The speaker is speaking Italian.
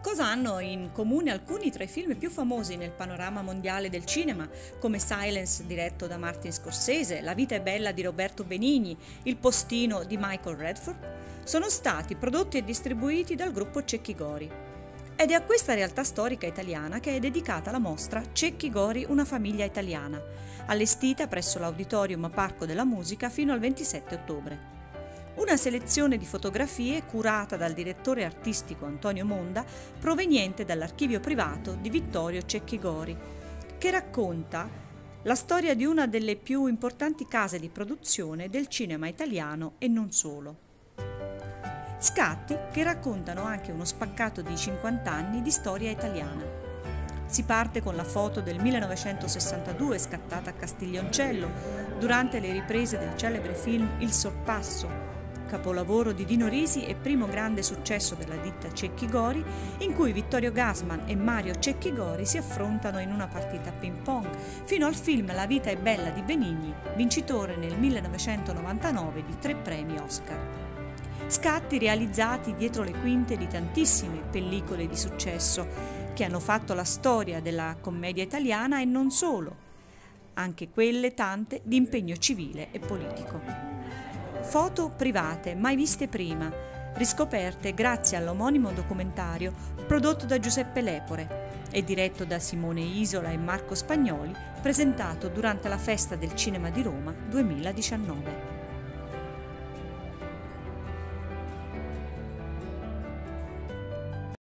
Cosa hanno in comune alcuni tra i film più famosi nel panorama mondiale del cinema, come Silence diretto da Martin Scorsese, La vita è bella di Roberto Benigni, Il postino di Michael Redford? Sono stati prodotti e distribuiti dal gruppo Cecchi Gori. Ed è a questa realtà storica italiana che è dedicata la mostra Cecchi Gori, una famiglia italiana, allestita presso l'Auditorium Parco della Musica fino al 27 ottobre. Una selezione di fotografie curata dal direttore artistico Antonio Monda, proveniente dall'archivio privato di Vittorio Cecchi Gori, che racconta la storia di una delle più importanti case di produzione del cinema italiano e non solo. Scatti che raccontano anche uno spaccato di 50 anni di storia italiana. Si parte con la foto del 1962 scattata a Castiglioncello durante le riprese del celebre film Il Sorpasso, capolavoro di Dino Risi e primo grande successo della ditta Cecchi Gori, in cui Vittorio Gassman e Mario Cecchi Gori si affrontano in una partita a ping pong, fino al film La vita è bella di Benigni, vincitore nel 1999 di 3 premi Oscar. Scatti realizzati dietro le quinte di tantissime pellicole di successo che hanno fatto la storia della commedia italiana e non solo, anche quelle tante di impegno civile e politico. Foto private mai viste prima, riscoperte grazie all'omonimo documentario prodotto da Giuseppe Lepore e diretto da Simone Isola e Marco Spagnoli, presentato durante la Festa del Cinema di Roma 2019.